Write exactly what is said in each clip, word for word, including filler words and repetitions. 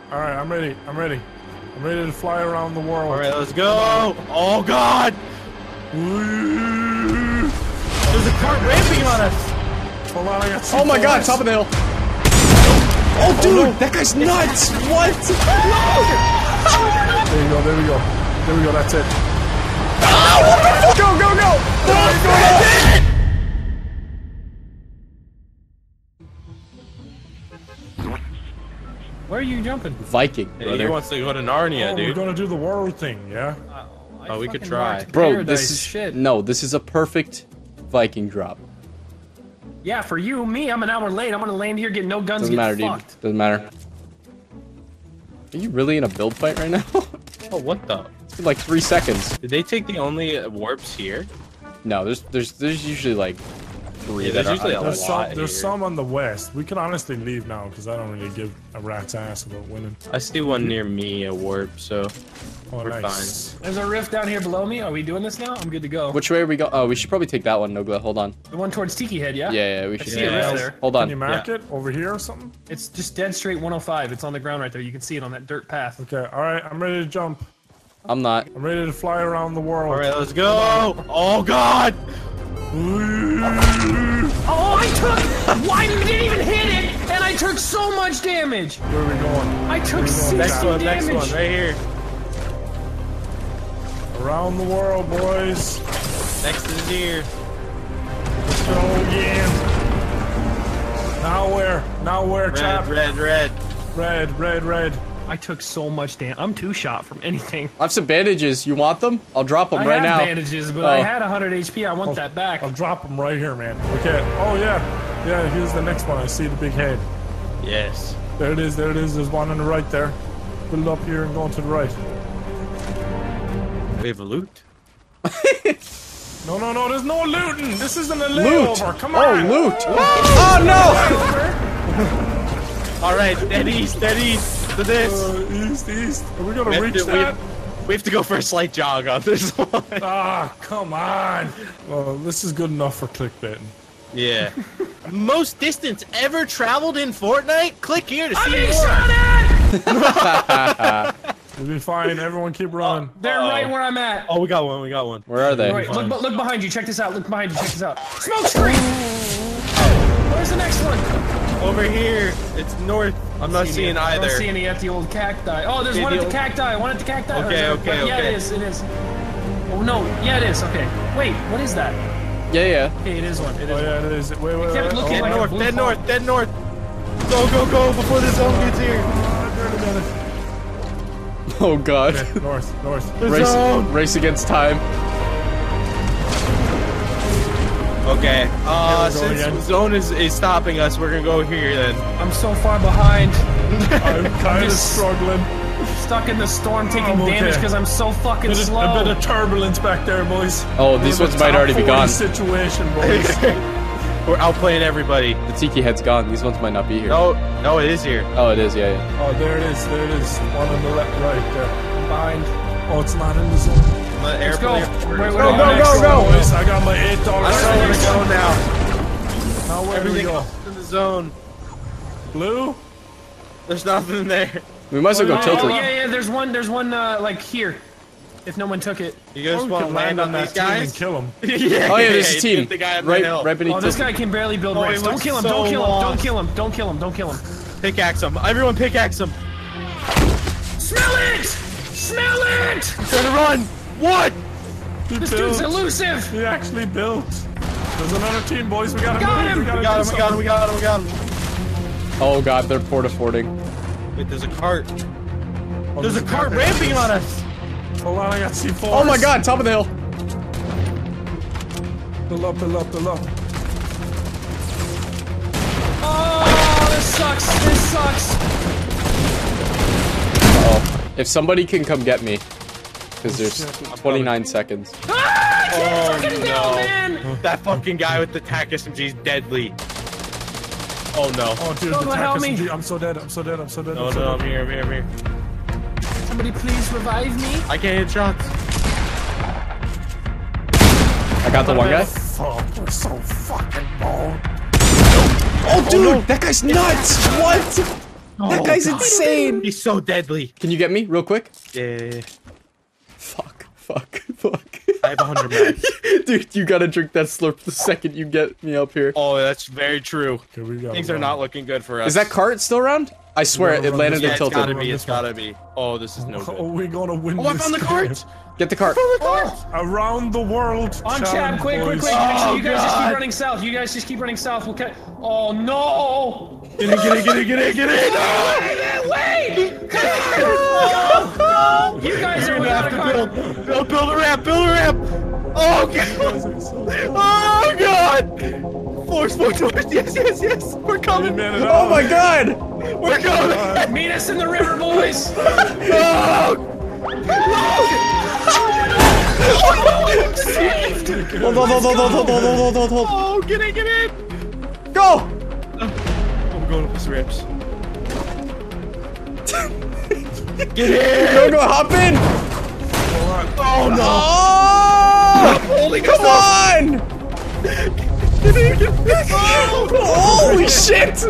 all right, I'm ready. I'm ready. I'm ready to fly around the world. All right, let's go. Oh God! There's a cart ramping on us. Hold on, I got Oh my God, top of the hill. Oh, dude, that guy's nuts. What? There you go. There we go. There we go. That's it. Oh, what the fuck? Go, go, go. Go, go, go. Where are you jumping? Viking, Hey, brother. he wants to go to Narnia, Oh, dude. we're gonna do the world thing, yeah? Oh, we could fucking try. rocked Bro, Paradise, this is shit. no. This is a perfect Viking drop. Yeah, for you, me, I'm an hour late. I'm gonna land here, get no guns, Doesn't get matter, dude. fucked. Doesn't matter. Are you really in a build fight right now? Oh, what the? It's been like three seconds. Did they take the only warps here? No, there's there's there's usually like three. Yeah, that there's are usually a There's lot some, there's here. some on the west. We can honestly leave now because I don't really give a rat's ass about winning. I see one near me, a warp, so Oh, we're nice. There's a rift down here below me. Are we doing this now? I'm good to go. Which way are we go? Oh, we should probably take that one, Nogla. Hold on. The one towards Tiki Head, yeah? Yeah, yeah, we I should. see Yeah. a rift there. Hold Can you on. mark Yeah. it over here or something? It's just dead straight one oh five. It's on the ground right there. You can see it on that dirt path. Okay, all right, I'm ready to jump. I'm not. I'm ready to fly around the world. all right, let's go. Oh God! Oh, I took... Why you didn't even hit it? And I took so much damage. Where are we going? I took Next sixty one, next damage. one, right here. Around the world, boys. Next is here. Let's go again. Now where? Now where, Red, chap? red, red. Red, red, red. I took so much damage. I'm two shot from anything. I have some bandages. You want them? I'll drop them I right have now. bandages, but Oh. I had one hundred H P. I want that back. I'll drop them right here, man. Okay. Oh, yeah. Yeah, here's the next one. I see the big head. Yes. There it is. There it is. There's one on the right there. Build up here and go to the right. We have a loot. No, no, no. There's no looting. This isn't a Loot. layover. Come Oh, on. loot. Oh no! All right, dead east, dead east to this. Uh, east, east. Are we We gonna have reach to- we that? have- We have to go for a slight jog on this one. Ah, come on. Well, this is good enough for clickbaiting. Yeah. Most distance ever traveled in Fortnite? Click here to I'm see being more. shot at! We'll be fine. Everyone keep running. They're Uh-oh. right where I'm at. Oh, we got one, we got one. Where are they? Right, look, look behind you. Check this out. Look behind you. Check this out. Smoke screen. Where's the next one? Over here. It's north. I'm not See seeing any- I either. don't see any at the old cacti. Oh, there's See one the at the old- cacti. One at the cacti. Or Okay, is there- okay, Yeah, okay. it is. It is. Oh no. Yeah, it is. Okay. Wait. What is that? Yeah, yeah. Okay, it is one. It is. Oh, one. yeah, it is. Wait, wait, wait. kept wait. looking Oh, like Dead a north, blue dead hole. north, dead north. Go, go, go before the zone gets here. Oh god. Okay, north, north. The Race, zone. race against time. Okay. Uh, Here we go since again. the zone is, is stopping us, we're gonna go here then. I'm so far behind. I'm kind of just- struggling. Stuck in the storm, taking I'm okay. damage because I'm so fucking Bit of, slow. a bit of turbulence back there, boys. Oh, these We're in ones the might top already be forty gone. Situation, boys. We're outplaying everybody. The Tiki head's gone. These ones might not be here. No, no, it is here. Oh, it is. Yeah, yeah. Oh, there it is. There it is. One on the left, right there. behind. Oh, it's not in the zone. Let Let's go. airplane- Where- Let's where go, do we go, go next? go, go. Boys, I got my eight dollar I don't know where to go now. Now where do we Everything go? else is in the zone. Blue? There's nothing there. We might as well go Oh, Oh, tilted. yeah, yeah, there's one, there's one, uh, like, here. If no one took it. You guys Or we want to could land on that these team guys? and kill him. yeah, Oh yeah, there's a you team. hit The guy on the Right, hill. right beneath Oh, this tilted. guy can barely build Oh, he ramps. Don't looks kill him, so don't kill him, don't lost. kill him, don't kill him, don't kill him. Pickaxe him. Everyone pickaxe him. Smell it! Smell it! Trying to run. What? He This built. dude's elusive! He actually built. There's another team, boys. We gotta Got move. him! We gotta We got do him, we got him, we got him, we got him. Oh god, they're porta forting. Wait, there's a cart. something. Oh, There's a cart ramping on us. Hold on, I got C four. Oh my god, top of the hill. Build up, build up, build up. Oh, this sucks, this sucks. Oh, if somebody can come get me, because there's twenty-nine seconds. Ah, I can't Oh, fucking no. build, man! That fucking guy with the T A C S M G is deadly. Oh no. Oh, dude, Don't the help attack me. S M G. I'm so dead. I'm so dead. I'm so dead. No, I'm so no, I'm dead. here, I'm here, I'm here. Somebody please revive me. I can't hit shots. I got the one guy. Fuck, we're so fucking boned. Oh dude, that guy's nuts! What? That guy's insane. He's so deadly. Can you get me real quick? Yeah. Fuck, fuck, fuck. I have a hundred max. Dude, you gotta drink that slurp the second you get me up here. Oh, that's very true. Okay, we got Things are not looking good for us. Is that cart still around? I swear, No, it no, landed Yeah, and it's gotta tilted. be. It's gotta be. Oh, this is no Oh, good. we're gonna win Oh, I this found the game. cart. Get the cart. Oh, Around the world. on Chad, challenge, quick, quick, boys. quick. Make sure you guys just God. keep running south. You guys just keep running south. We'll catch. Oh no! Get in, get in, get in, get in, get in. Wait! Oh, no! You guys are We without have a to car. build, build, build a ramp, build a ramp. Oh god! Oh god! Force, force, force. Yes, yes, yes. We're coming. Man, it Oh out. my god! We're coming. Meet us in the river, boys. Oh! Hold on, hold on, hold on, hold on, hold on, hold on, hold on. Oh, get in, get in. Go! I'm going up these ramps. Get in. Go, go, hop in! Oh no! Oh! Holy Come on! Holy shit!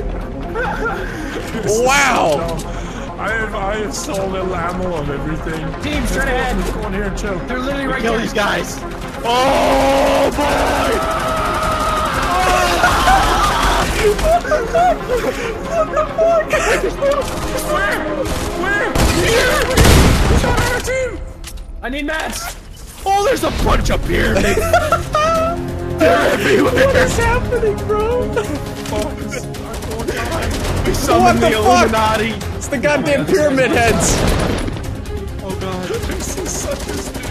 Wow! I have, I have so little ammo of everything. Team, straight ahead. Let's go in here and chill. They're literally right Kill there. these guys. Oh boy! I need mats. Oh, there's a bunch up here. They're everywhere. What is happening, bro? We summoned What the, the fuck? Illuminati. It's the goddamn pyramid heads! Oh god. This is such a stupid.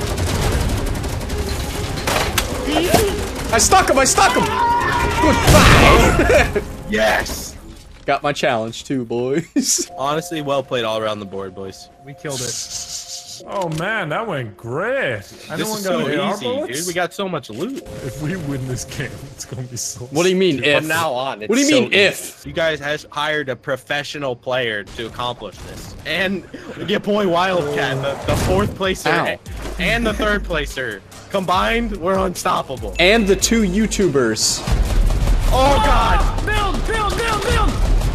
I stuck him, I stuck him! Goodbye! Yes. Got my challenge too, boys. Honestly, well played all around the board, boys. We killed it. Oh man, that went great. This Anyone is got so A R easy, bullets? dude. We got so much loot. If we win this game, it's gonna be so. What do you mean, if? From now on, it's What do you so mean, easy. if? You guys has hired a professional player to accomplish this, and your boy Wildcat, the, the fourth placer, Ow. and the third placer combined, we're unstoppable. And the two YouTubers. Oh god! Build, build, build, build.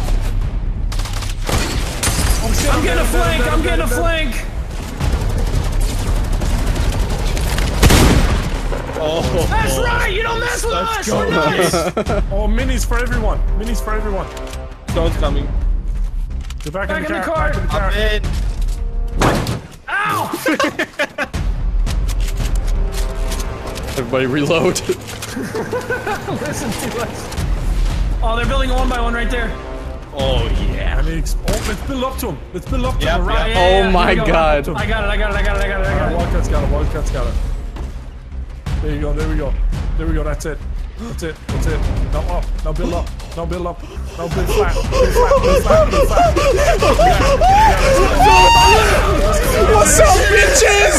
I'm getting a flank. I'm getting a flank. Oh, That's right. You don't mess with Let's us. go, We're nuts. Oh, minis for everyone. Minis for everyone. Stone's coming. Get back, Back in the in the car. car. Back in the car. I'm in. Ow! Everybody reload. Listen to us. Oh, they're building one by one right there. Oh yeah. I need exp- oh, let's build up to him. Let's build up to Yep, him. Right. yep. Oh here my we go. God. I got it. I got it. I got it. I got it. I got Alright, it. Wildcat's got it. Wildcat's got it. There you go. There we go. There we go. That's it. That's it. That's it. Now up. Now build up. Now build up. Now build flat. Build flat. Build flat. Build flat. What's up, bitches?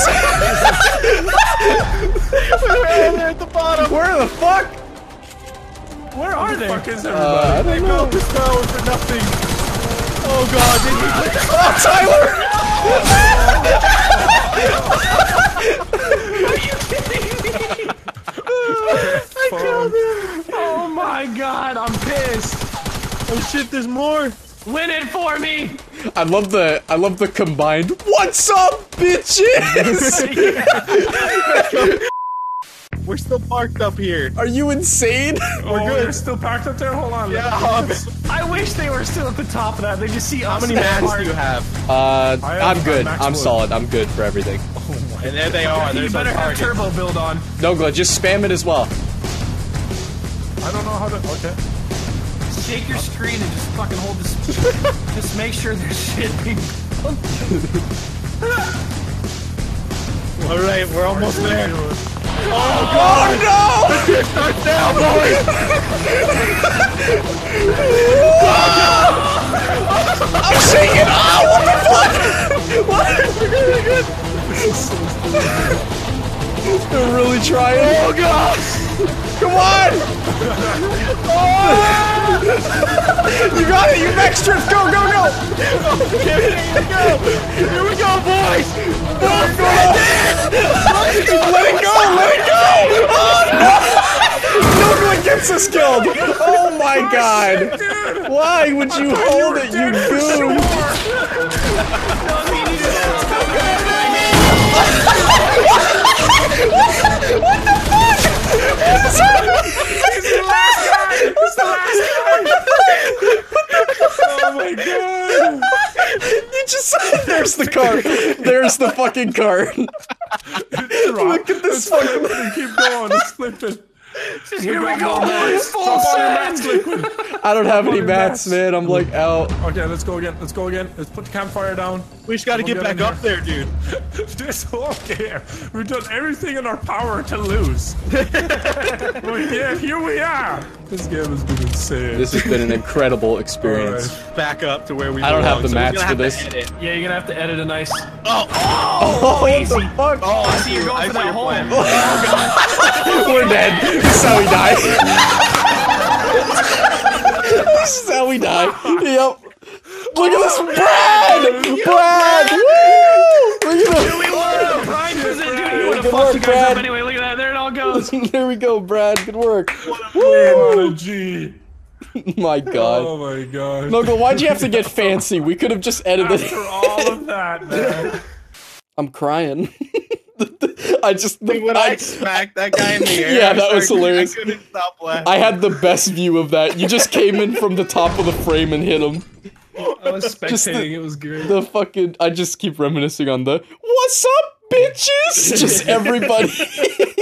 They're at the bottom. Where the fuck? Where are they? Fuck is Uh, I everybody? don't They know. built this tower for nothing. Oh god, did he Oh, Tyler! Oh my God! I'm pissed. Oh shit, there's more. Win it for me. I love the I love the combined. What's up, bitches? We're still parked up here. Are you insane? Oh, good. you're still parked up there? Hold on. Yeah. I wish they were still at the top of that. They just see How us. many in that mans part. do you have? Uh, I have I'm my good. max I'm wood. solid. I'm good for everything. And there they are. You There's better our have target. turbo build on. No, Glenn, just spam it as well. I don't know how to. Okay. Shake your screen and just fucking hold this. Just make sure there's shit being. All right, we're almost there. Oh no! Start now, boys. I'm shaking! Oh, what the fuck? What? They're really trying. Oh god. Come on! You got it! You max drift! Go, go, go! Here we go. Here we go, boys. Go, go! Let it go! Let it go! Oh no! No, Glenn, get gets us killed. Oh my god. Why would you hold it, you goon? What the fuck? He's the last guy! He's the last guy! Oh my god! You just there's the car. There's the fucking car. Look at this fucking. Keep going. Let's flip it. Here we go. Mats. Full Drop all your send. mats, Liquid. I don't have any Fucking mats, mats. man. I'm like out. Okay, let's go again. Let's go again. Let's put the campfire down. We just gotta We'll get get back in up there, dude. This whole game, we've done everything in our power to lose. But yeah, here we are. This game has been insane. This has been an incredible experience. Alright. Back up to where we I don't have belong, the so we're mats gonna for have to this. edit. Yeah, you're gonna have to edit a nice. Oh, Oh, what the fuck? oh, I see you're going I for see that your hole. plan. We're dead. This is how we die. This is how we die. Yep. Look at this, Brad! Brad! Woo! Look at him. Prime was it, dude? You would Good have fucked work, you guys Brad. up anyway. Look at that. There it all goes. There we go, Brad. Good work. What Woo! a G. My god. Oh my god. Noggle, why'd you have to get fancy? We could have just edited After all of that, man. I'm crying. I just Dude, when I I, smacked that guy in the air, Yeah, I that was started- hilarious. I couldn't stop laughing. I had the best view of that. You just came in from the top of the frame and hit him. I was spectating. Just the- It was great. The fucking I just keep reminiscing on the "What's up, bitches?" Just everybody.